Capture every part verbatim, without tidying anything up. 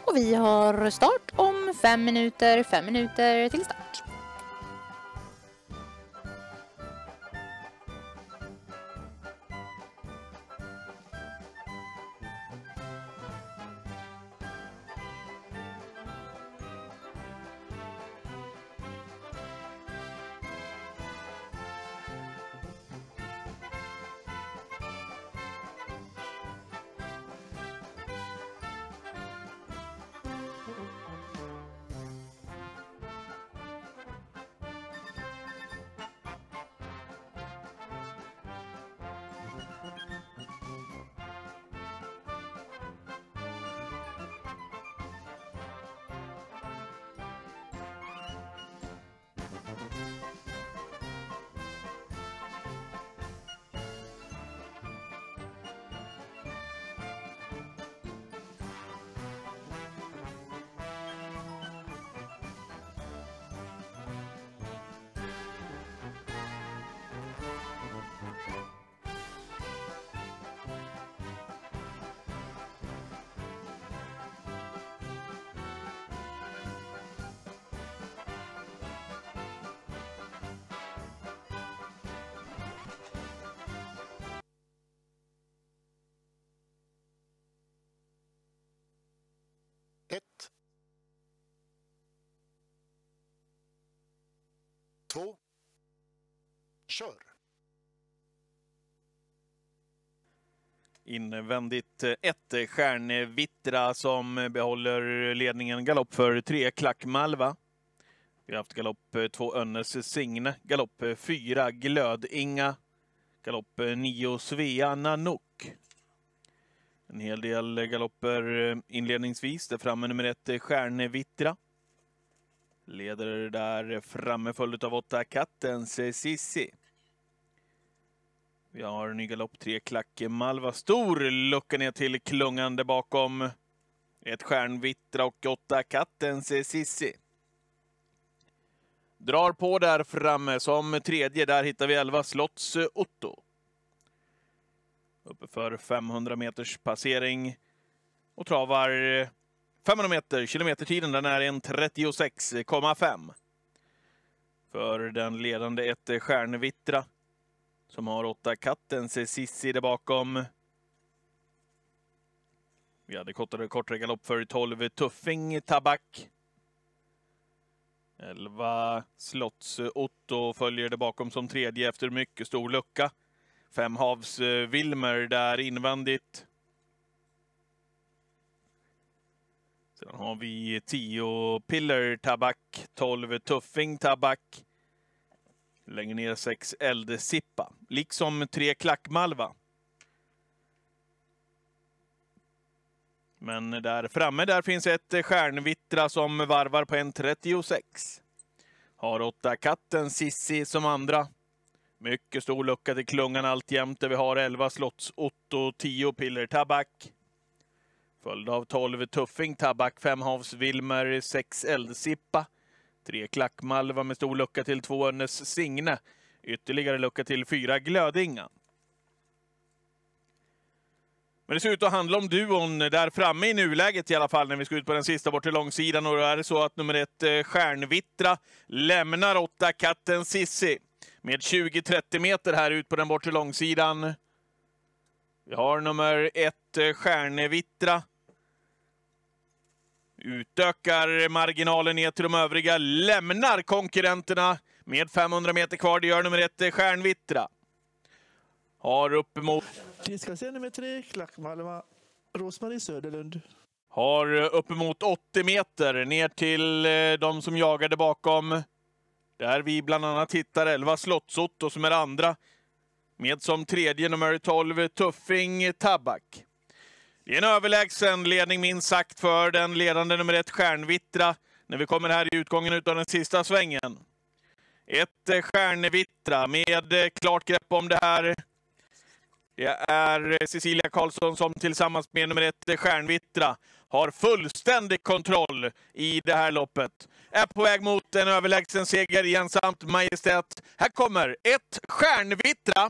Och vi har start om fem minuter, fem minuter till start. Ett. Två. Kör. Invändigt ett Stjärnvittra som behåller ledningen. Galopp för tre Klack Malva. Vi har haft galopp två Önnes Signe. Galopp fyra Glödinga. Galopp nio Svea Nanook. En hel del galopper inledningsvis. Där framme nummer ett Stjärnvittra. Leder där framme följd av åtta Kattens Sissi. Vi har ny galopp tre Klack Malva. Stor lucka ner till klungande bakom ett Stjärnvittra och åtta Kattens Sissi. Drar på där framme som tredje. Där hittar vi elva Slotts Otto. Uppe för femhundra meters passering. Och travar femhundra meter. Kilometertiden den är en trettiosex komma fem. För den ledande ett Stjärnvittra. Som har åtta Kattens Sissi där bakom. Vi hade kortare, kortare galopp för tolv Tuffing Tabak. elva Slotts Otto följer det bakom som tredje efter mycket stor lucka. Fem Havs Wilmer där invändigt. Sedan har vi tio Pillar Tabak, tolv Tuffing Tabak. Längre ner sex Eldsippa. Liksom tre Klack Malva. Men där framme där finns ett Stjärnvittra som varvar på en trettiosex. Har åtta Kattens Sissi som andra. Mycket stor lucka till klungan alltjämt. Där vi har elva Slotts Otto, tio Pillar Tabak. Följd av tolv Tuffing Tabak, fem Havs Wilmer, sex Eldsippa. tre Klack Malva med stor lucka till två Önnes Signe. Ytterligare lucka till fyra Glödinga. Men det ser ut att handla om duon där framme i nuläget i alla fall när vi ska ut på den sista bort till långsidan. Och då är det så att nummer ett Stjärnvittra lämnar åtta Kattens Sissi med tjugo trettio meter här ut på den bort till långsidan. Vi har nummer ett Stjärnvittra. Utökar marginalen ner till de övriga. Lämnar konkurrenterna med femhundra meter kvar. Det gör nummer ett Stjärnvittra. Har uppemot... Vi ska se nummer tre, Klack Malva, Rosmarie Söderlund. Har uppemot åttio meter ner till de som jagade bakom. Där vi bland annat hittar elva Slotts Otto som är andra. Med som tredje nummer tolv Tuffing Tabak. Det är en överlägsen ledning minst sagt för den ledande nummer ett Stjärnvittra. När vi kommer här i utgången av den sista svängen. Ett Stjärnvittra med klart grepp om det här. Det är Cecilia Karlsson som tillsammans med nummer ett Stjärnvittra har fullständig kontroll i det här loppet. Är på väg mot en överlägsen seger i ensamt majestät. Här kommer ett Stjärnvittra.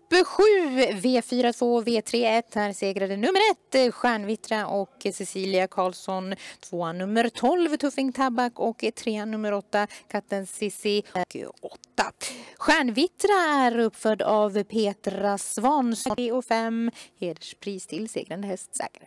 Grupp sju, V fyra två, V tre ett. Här segrade nummer ett, Stjärnvittra och Cecilia Karlsson. Tvåan nummer tolv, Tuffing Tabak och trean nummer åtta, Katten Sissi och åtta. Stjärnvittra är uppfödd av Petra Svansson och fem. Hederspris till segrande hästsägare.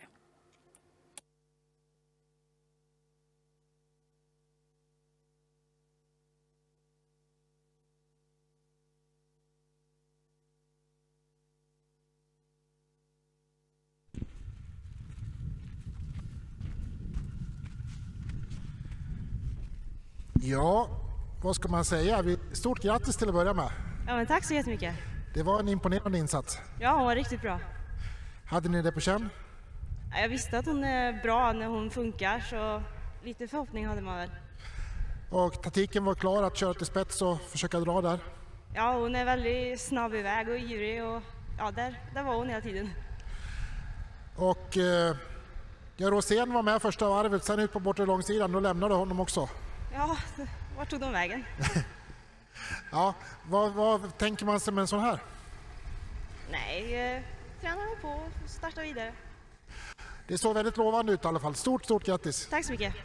Ja, vad ska man säga? Stort grattis till att börja med. Ja, men tack så jättemycket. Det var en imponerande insats. Ja, hon var riktigt bra. Hade ni det på känn? Jag visste att hon är bra när hon funkar, så lite förhoppning hade man väl. Och taktiken var klar att köra till spets och försöka dra där? Ja, hon är väldigt snabb iväg och ivrig och ja, där, där var hon hela tiden. Och eh, ja, Rosén var med första varvet, sen ut på bortre långsidan, då lämnade honom också. Ja, vart tog de vägen? Ja, vad, vad tänker man sig med en sån här? Nej, eh, tränar på och starta vidare. Det såg väldigt lovande ut i alla fall. Stort, stort grattis! Tack så mycket!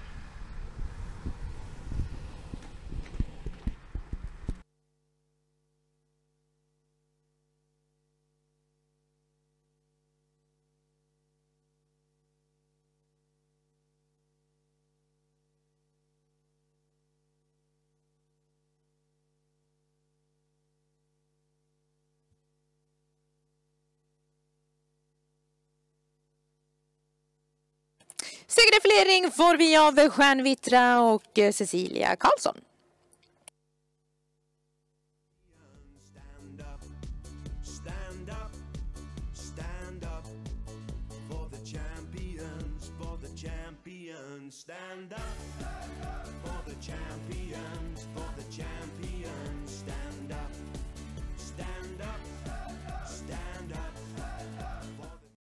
Segerfilering får vi av Stjärnvittra och Cecilia Karlsson. Stand up, stand up, stand up for the champions, for the champions. Stand up for the champions, for the champions.